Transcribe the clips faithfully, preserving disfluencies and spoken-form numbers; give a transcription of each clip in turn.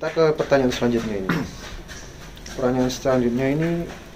Kita ke pertanyaan selanjutnya ini. Pertanyaan selanjutnya ini,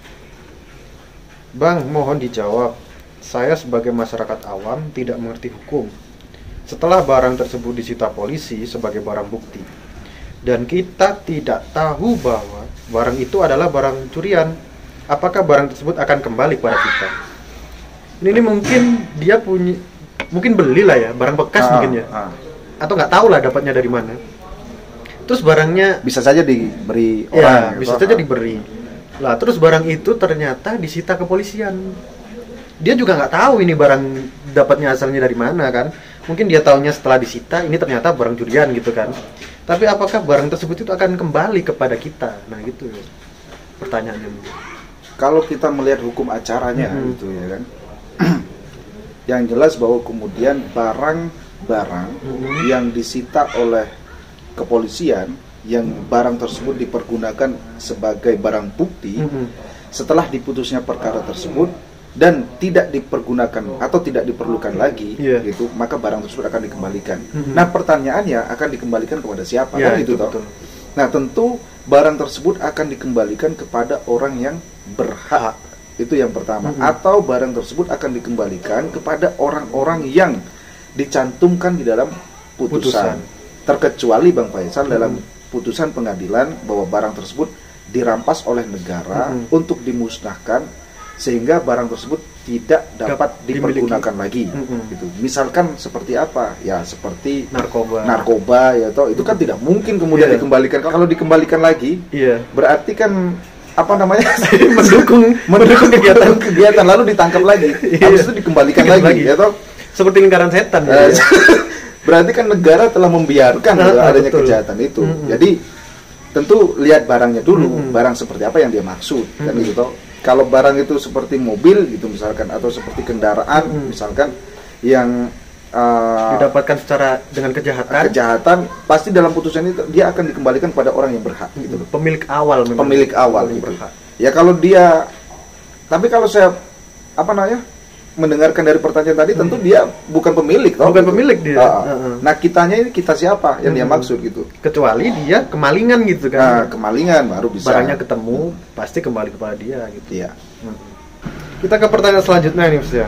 Bang, mohon dijawab. Saya sebagai masyarakat awam tidak mengerti hukum. Setelah barang tersebut disita polisi sebagai barang bukti, dan kita tidak tahu bahwa barang itu adalah barang curian, apakah barang tersebut akan kembali kepada kita? Ini, ini mungkin dia punya, mungkin belilah ya, barang bekas ah, mungkin ya, ah. atau nggak tahu lah dapatnya dari mana. Terus barangnya bisa saja diberi orang, ya, bisa saja diberi. Lah terus barang itu ternyata disita kepolisian. Dia juga nggak tahu ini barang dapatnya asalnya dari mana kan. Mungkin dia taunya setelah disita ini ternyata barang curian gitu kan. Tapi apakah barang tersebut itu akan kembali kepada kita? Nah gitu pertanyaannya. Kalau kita melihat hukum acaranya hmm. gitu ya kan. Yang jelas bahwa kemudian barang-barang hmm. yang disita oleh kepolisian, yang barang tersebut dipergunakan sebagai barang bukti hmm. setelah diputusnya perkara tersebut dan tidak dipergunakan atau tidak diperlukan lagi, yeah. gitu, maka barang tersebut akan dikembalikan. Mm-hmm. Nah, pertanyaannya akan dikembalikan kepada siapa? Yeah, kan itu toh. Nah, tentu barang tersebut akan dikembalikan kepada orang yang berhak. Itu yang pertama. Mm-hmm. Atau barang tersebut akan dikembalikan kepada orang-orang yang dicantumkan di dalam putusan. putusan. Terkecuali Bang Faisal mm-hmm. dalam putusan pengadilan bahwa barang tersebut dirampas oleh negara mm-hmm. untuk dimusnahkan, sehingga barang tersebut tidak dapat Gap, dipergunakan dimiliki. lagi, mm-hmm. gitu. Misalkan seperti apa? Ya seperti narkoba, narkoba ya toh. Itu kan tidak mungkin kemudian yeah. dikembalikan. Kalau dikembalikan lagi, yeah. berarti kan apa namanya mendukung mendukung kegiatan kegiatan lalu ditangkap lagi, yeah. habis itu dikembalikan lagi, lagi, ya toh. Seperti lingkaran setan. Uh, ya. Berarti kan negara telah membiarkan nah, adanya betul. kejahatan itu. Mm-hmm. Jadi tentu lihat barangnya dulu, mm-hmm. barang seperti apa yang dia maksud, mm-hmm. kan gitu toh. Kalau barang itu seperti mobil gitu misalkan, atau seperti kendaraan hmm. misalkan yang uh, didapatkan secara dengan kejahatan, kejahatan pasti dalam putusan itu dia akan dikembalikan pada orang yang berhak hmm. gitu loh. Pemilik awal memang. Pemilik awal yang gitu. berhak. Ya kalau dia, tapi kalau saya apa namanya mendengarkan dari pertanyaan tadi, hmm. tentu dia bukan pemilik, toh, bukan gitu. pemilik dia. Uh, uh. Nah kitanya ini kita siapa yang hmm. dia maksud gitu? Kecuali dia kemalingan gitu kan? Nah kemalingan baru bisa. Barangnya ketemu pasti kembali kepada dia gitu. Iya. Hmm. Kita ke pertanyaan selanjutnya nih Mas ya.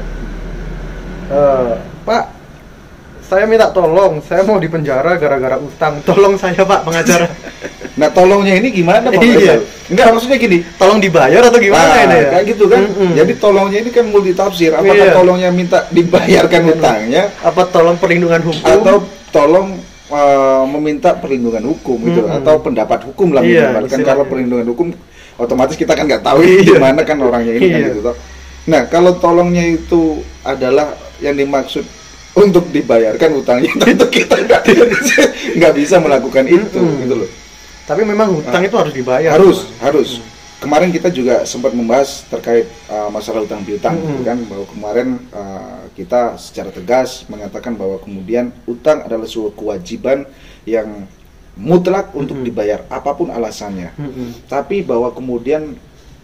Uh, Pak, saya minta tolong, saya mau dipenjara gara-gara utang. Tolong saya Pak pengacara. Nah tolongnya ini gimana Pak? Iya. Enggak, maksudnya gini, tolong dibayar atau gimana nah, ini ya? Kayak gitu kan. Mm-hmm. Jadi tolongnya ini kan multitafsir. Apakah iya. tolongnya minta dibayarkan utangnya, apa tolong perlindungan hukum, atau tolong uh, meminta perlindungan hukum gitu, mm-hmm. atau pendapat hukum lah iya, minimal. Kan kalau perlindungan hukum otomatis kita kan nggak tahu iya. gimana kan orangnya ini iya. kan gitu toh. Nah, kalau tolongnya itu adalah yang dimaksud untuk dibayarkan utangnya, tentu kita nggak nggak bisa melakukan itu mm-hmm. gitu loh. Tapi memang hutang nah, itu harus dibayar. Harus, teman. harus. Hmm. Kemarin kita juga sempat membahas terkait uh, masalah hutang piutang, hmm. gitu kan, bahwa kemarin uh, kita secara tegas mengatakan bahwa kemudian hutang adalah sebuah kewajiban yang mutlak hmm. untuk dibayar, apapun alasannya. Hmm. Tapi bahwa kemudian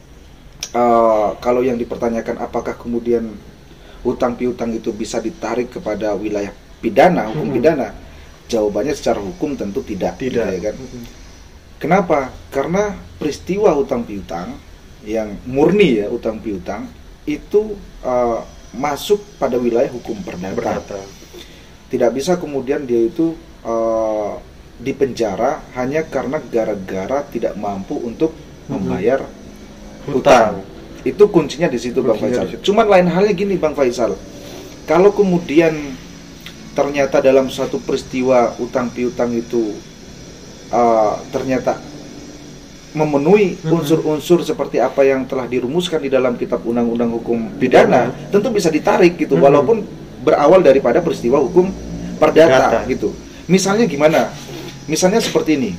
uh, kalau yang dipertanyakan apakah kemudian hutang piutang itu bisa ditarik kepada wilayah pidana, hukum hmm. pidana, jawabannya secara hukum tentu tidak. Tidak. Gitu, ya kan? Hmm. Kenapa? Karena peristiwa hutang piutang yang murni ya hutang piutang itu uh, masuk pada wilayah hukum perdata. Perdata. Tidak bisa kemudian dia itu uh, dipenjara hanya karena gara-gara tidak mampu untuk membayar mm-hmm. hutang. Itu kuncinya di situ Bang Faisal. Cuman lain halnya gini Bang Faisal. Kalau kemudian ternyata dalam satu peristiwa hutang piutang itu Uh, ternyata memenuhi unsur-unsur seperti apa yang telah dirumuskan di dalam kitab undang-undang hukum pidana, hmm. tentu bisa ditarik gitu, hmm. walaupun berawal daripada peristiwa hukum perdata gitu. Misalnya gimana? Misalnya seperti ini.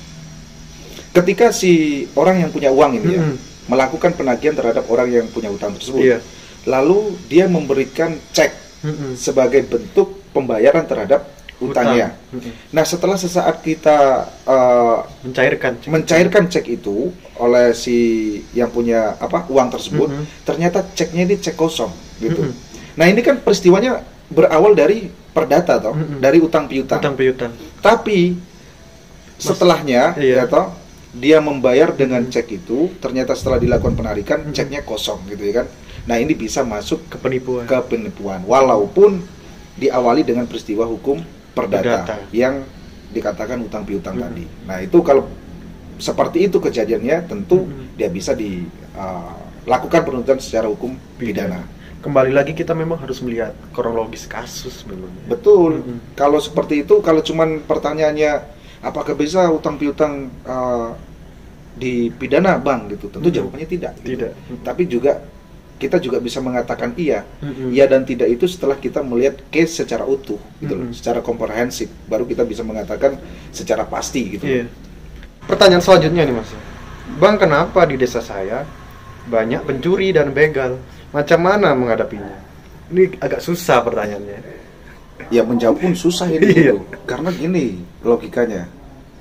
Ketika si orang yang punya uang ini hmm. ya melakukan penagihan terhadap orang yang punya utang tersebut, yeah. lalu dia memberikan cek hmm. sebagai bentuk pembayaran terhadap utangnya. Utang. Nah, setelah sesaat kita uh, mencairkan cek. mencairkan cek itu oleh si yang punya apa uang tersebut, mm-hmm. ternyata ceknya ini cek kosong, gitu. Mm-hmm. Nah, ini kan peristiwanya berawal dari perdata, toh, mm-hmm. dari utang piutang. Utang piutang. Tapi setelahnya iya. ya toh dia membayar dengan cek itu, ternyata setelah dilakukan penarikan hmm. ceknya kosong gitu ya kan. Nah, ini bisa masuk ke penipuan. Ke penipuan walaupun diawali dengan peristiwa hukum perdata, perdata. yang dikatakan utang piutang hmm. tadi. Nah, itu kalau seperti itu kejadiannya tentu hmm. dia bisa dilakukan uh, penuntutan secara hukum pidana. pidana. Kembali lagi kita memang harus melihat kronologis kasus memang. Betul. Hmm. Kalau seperti itu, kalau cuman pertanyaannya apakah bisa utang piutang uh, dipidana bank gitu, tentu hmm. jawabannya tidak. Gitu. Tidak. Hmm. Tapi juga kita juga bisa mengatakan iya, hmm. iya dan tidak itu setelah kita melihat case secara utuh, gitu hmm. loh, secara komprehensif, baru kita bisa mengatakan secara pasti gitu. Iya. Pertanyaan selanjutnya nih Mas, Bang, kenapa di desa saya banyak pencuri dan begal? Macam mana menghadapinya? Ini agak susah pertanyaannya. Ya menjawab pun susah ini iya. gitu. Karena gini logikanya.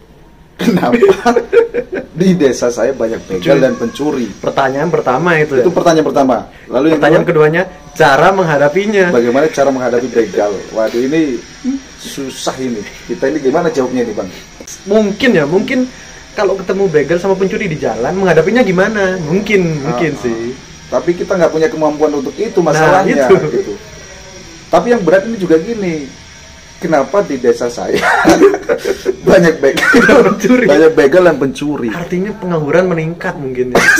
Kenapa di desa saya banyak begal dan pencuri? Pertanyaan pertama itu. Itu ya? Pertanyaan pertama. Lalu pertanyaan yang keduanya, cara menghadapinya. Bagaimana cara menghadapi begal? Waduh, ini susah ini. Kita ini gimana jawabnya nih, Bang? Mungkin ya, mungkin kalau ketemu begal sama pencuri di jalan, menghadapinya gimana? Mungkin, ah, mungkin sih. Tapi kita nggak punya kemampuan untuk itu masalahnya. Nah, itu. Gitu. Tapi yang berat ini juga gini, kenapa di desa saya banyak begal, pencuri. banyak begal dan pencuri? Artinya pengangguran meningkat mungkin. Ya.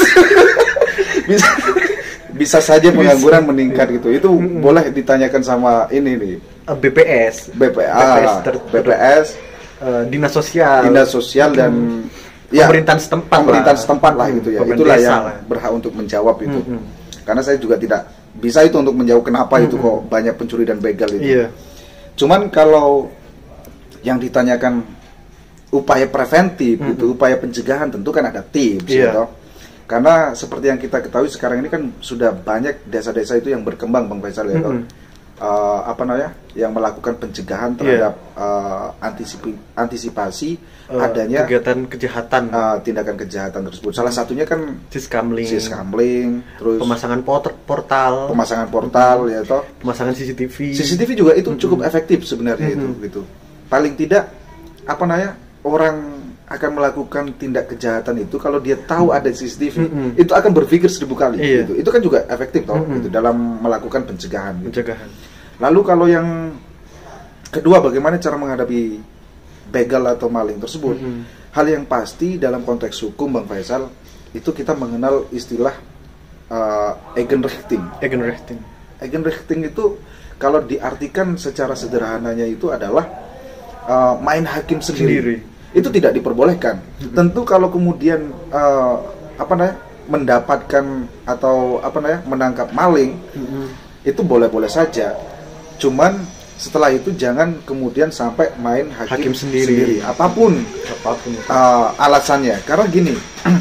bisa, bisa saja pengangguran bisa. meningkat gitu. Itu mm-hmm. boleh ditanyakan sama ini nih. B P S, B P S, B P S, uh, dinas sosial, dinas sosial dan mm-hmm. Ya, pemerintahan setempat pemerintahan lah. setempat lah gitu ya. Itulah yang lah. berhak untuk menjawab itu. Mm-hmm. Karena saya juga tidak bisa itu untuk menjawab kenapa mm-hmm. itu kok banyak pencuri dan begal itu. Iya. Cuman kalau yang ditanyakan upaya preventif mm-hmm. itu, upaya pencegahan tentu kan ada tips iya. gitu. Karena seperti yang kita ketahui sekarang ini kan sudah banyak desa-desa itu yang berkembang Bang Faisal ya. Mm-hmm. Uh, apa namanya yang melakukan pencegahan terhadap yeah. uh, antisipi, antisipasi uh, adanya kegiatan kejahatan uh, tindakan kejahatan tersebut. Salah satunya kan siskamling, siskamling, terus pemasangan pot- portal, pemasangan portal ya toh, pemasangan C C T V. C C T V juga itu mm-hmm. cukup efektif sebenarnya mm-hmm. itu gitu. Paling tidak apa namanya orang akan melakukan tindak kejahatan itu kalau dia tahu ada C C T V mm-hmm. itu akan berpikir seribu kali iya. gitu. Itu kan juga efektif toh mm-hmm. gitu, dalam melakukan pencegahan. Gitu. Pencegahan. Lalu kalau yang kedua, bagaimana cara menghadapi begal atau maling tersebut? Mm-hmm. Hal yang pasti dalam konteks hukum Bang Faisal itu kita mengenal istilah uh, Eigenrechting. Eigenrechting. Eigenrechting itu kalau diartikan secara sederhananya itu adalah uh, main hakim sendiri. sendiri. Itu tidak diperbolehkan. Mm-hmm. Tentu kalau kemudian uh, apa namanya mendapatkan atau apa namanya menangkap maling mm-hmm. itu boleh-boleh saja. Cuman setelah itu jangan kemudian sampai main hakim, hakim sendiri. sendiri apapun apapun uh, alasannya. Karena gini,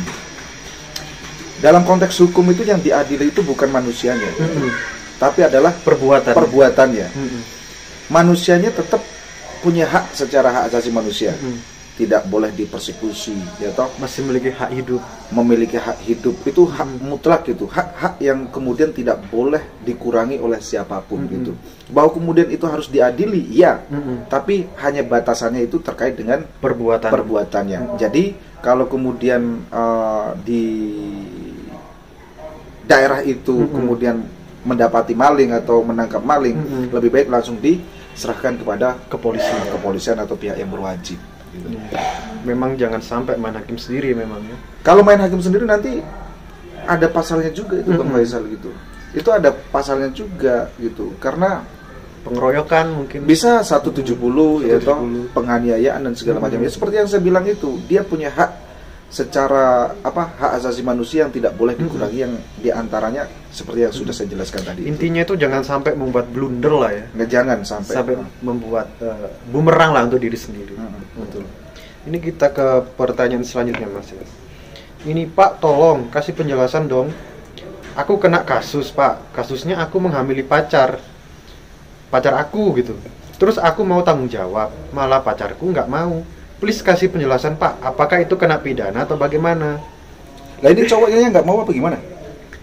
dalam konteks hukum itu yang diadili itu bukan manusianya, mm-hmm. tapi adalah perbuatan perbuatannya. Mm-hmm. Manusianya tetap punya hak secara hak asasi manusia. Mm-hmm. Tidak boleh dipersekusi, ya toh. Masih memiliki hak hidup. Memiliki hak hidup itu hak hmm. mutlak gitu, hak-hak yang kemudian tidak boleh dikurangi oleh siapapun hmm. gitu. Bahwa kemudian itu harus diadili, ya. Hmm. Tapi hanya batasannya itu terkait dengan perbuatan. perbuatannya. Hmm. Jadi kalau kemudian uh, di daerah itu hmm. kemudian mendapati maling atau menangkap maling, hmm. lebih baik langsung diserahkan kepada kepolisian, kepolisian atau pihak yang berwajib. Gitu. Memang jangan sampai main hakim sendiri memang ya. Kalau main hakim sendiri nanti ada pasalnya juga itu mm-hmm. Bang Faisal gitu. Itu ada pasalnya juga gitu. Karena pengeroyokan mungkin bisa seratus tujuh puluh ya toh, penganiayaan dan segala mm-hmm. macam. Ya seperti yang saya bilang itu, dia punya hak secara apa hak asasi manusia yang tidak boleh dikurangi, mm-hmm. yang diantaranya seperti yang sudah saya jelaskan tadi. Intinya itu, itu jangan sampai membuat blunder lah ya. Nggak, jangan sampai sampai membuat uh, bumerang lah untuk diri sendiri. Mm-hmm. Betul. Ini kita ke pertanyaan selanjutnya Mas. Ini Pak, tolong kasih penjelasan dong. Aku kena kasus Pak. Kasusnya aku menghamili pacar. Pacar aku gitu. Terus aku mau tanggung jawab, malah pacarku nggak mau. Please kasih penjelasan Pak. Apakah itu kena pidana atau bagaimana? Lah ini cowoknya nggak mau apa gimana?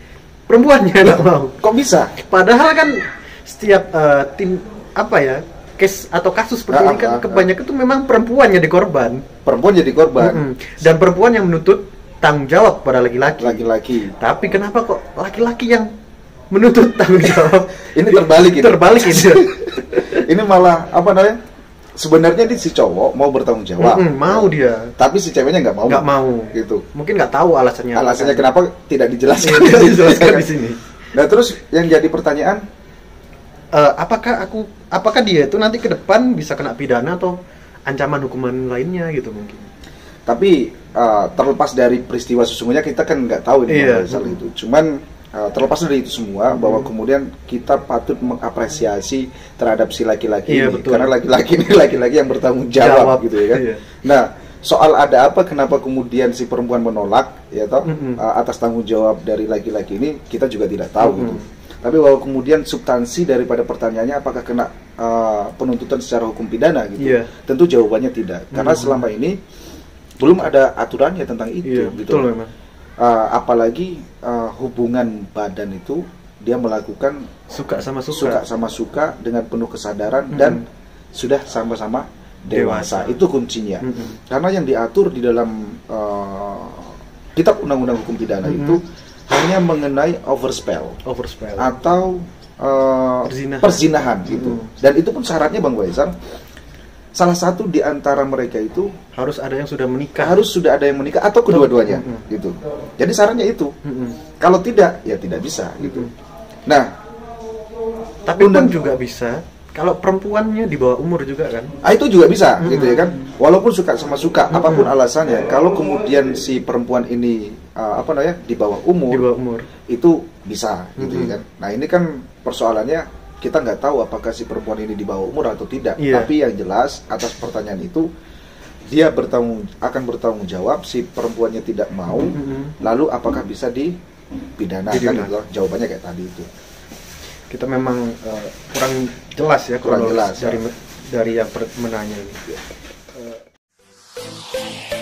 Perempuannya nggak mau. Kok bisa? Padahal kan setiap uh, tim apa ya case atau kasus seperti Ah, ini kan ah, ah. kebanyakan itu memang perempuan jadi korban. Perempuan jadi korban, Mm-mm. Dan perempuan yang menuntut tanggung jawab pada laki-laki. laki-laki. Tapi kenapa kok laki-laki yang menuntut tanggung jawab? Ini terbalik ini. Terbalik ini. Ini malah apa namanya? Sebenarnya ini si cowok mau bertanggung jawab, Mm-mm, mau dia, tapi si ceweknya nggak mau. nggak mau. Gitu. Mungkin nggak tahu alasannya. Alasannya apa. kenapa tidak dijelaskan? Iya, tidak dijelaskan di sini. Nah terus yang jadi pertanyaan, Eh, apakah aku, apakah dia itu nanti ke depan bisa kena pidana atau ancaman hukuman lainnya gitu mungkin? tapi uh, terlepas dari peristiwa sesungguhnya kita kan nggak tahu ini Iya. soal itu. Cuman uh, terlepas dari itu semua, bahwa kemudian kita patut mengapresiasi terhadap si laki-laki Iya, ini, betul. karena laki-laki ini laki-laki yang bertanggung jawab, Jawab, gitu ya kan. iya. Nah soal ada apa, kenapa kemudian si perempuan menolak, ya toh, Mm-mm. uh, atas tanggung jawab dari laki-laki ini kita juga tidak tahu Mm-mm. gitu. Tapi bahwa kemudian substansi daripada pertanyaannya apakah kena uh, penuntutan secara hukum pidana gitu, Iya. tentu jawabannya tidak, karena Mm-mm. selama ini belum ada aturannya tentang itu, Iya, gitu. betul memang. Uh, apalagi uh, hubungan badan itu dia melakukan Suka sama suka suka. sama suka dengan penuh kesadaran Mm-mm. dan sudah sama-sama dewasa. Dewasa. Itu kuncinya. Mm-mm. Karena yang diatur di dalam uh, kitab undang-undang hukum pidana Mm-mm. itu hanya mengenai overspell Overspell. atau uh, Perzinahan. perzinahan gitu. Mm. Dan itu pun syaratnya Bang Waisar, salah satu di antara mereka itu Harus ada yang sudah menikah. harus sudah ada yang menikah atau kedua-duanya Mm-mm. gitu. Jadi syaratnya itu. Mm-mm. Kalau tidak ya tidak bisa gitu. Mm-mm. Nah, Tapi pun Undang- juga bisa kalau perempuannya di bawah umur juga kan. ah, itu juga bisa Mm-mm. gitu ya kan. Walaupun suka sama suka, Mm-mm. apapun alasannya, kalau kemudian si perempuan ini uh, apa namanya di bawah umur, Di bawah umur. itu bisa gitu Mm-mm. ya kan. Nah ini kan persoalannya kita nggak tahu apakah si perempuan ini di bawah umur atau tidak. Iya. Tapi yang jelas atas pertanyaan itu dia bertanggung akan bertanggung jawab, si perempuannya tidak mau, Mm-mm. lalu apakah bisa dipidana? Kan Dipidana. gitu. Jawabannya kayak tadi itu. Kita memang eh, kurang jelas ya Kurang kronologis jelas, dari ya. dari yang per- menanya ini. Eh,